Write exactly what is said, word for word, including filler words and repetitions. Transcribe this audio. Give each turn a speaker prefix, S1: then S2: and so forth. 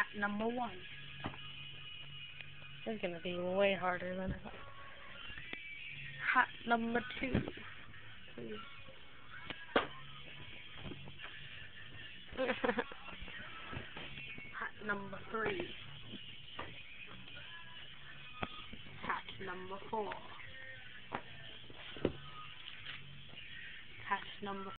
S1: number one.
S2: It's gonna be way harder than I thought.
S1: Hat number two. Please. Hat number three. Hat number four. Hat number